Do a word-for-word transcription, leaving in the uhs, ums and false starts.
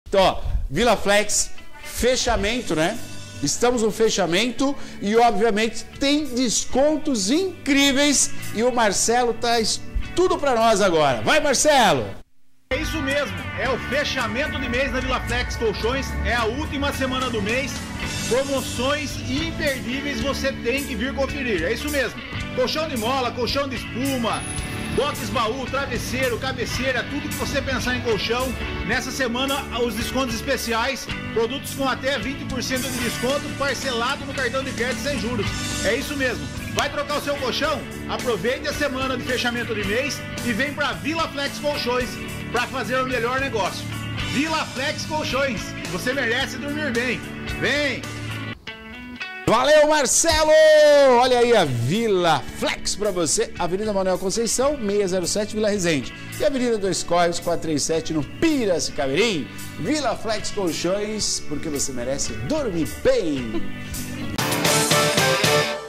Então, ó, Vila Flex, fechamento, né? Estamos no fechamento e, obviamente, tem descontos incríveis e o Marcelo traz tudo para nós agora. Vai, Marcelo! É isso mesmo, é o fechamento de mês da Vila Flex Colchões, é a última semana do mês, promoções imperdíveis você tem que vir conferir, é isso mesmo. Colchão de mola, colchão de espuma, box baú, travesseiro, cabeceira, tudo que você pensar em colchão. Nessa semana, os descontos especiais, produtos com até vinte por cento de desconto, parcelado no cartão de crédito sem juros. É isso mesmo. Vai trocar o seu colchão? Aproveite a semana de fechamento de mês e vem para Vila Flex Colchões para fazer o melhor negócio. Vila Flex Colchões, você merece dormir bem. Vem! Valeu, Marcelo! Olha aí a Vila Flex para você, Avenida Manuel Conceição, seiscentos e sete, Vila Resende. E Avenida Dois Córregos, quatrocentos e trinta e sete, no Piracicamirim. Vila Flex Colchões, porque você merece dormir bem.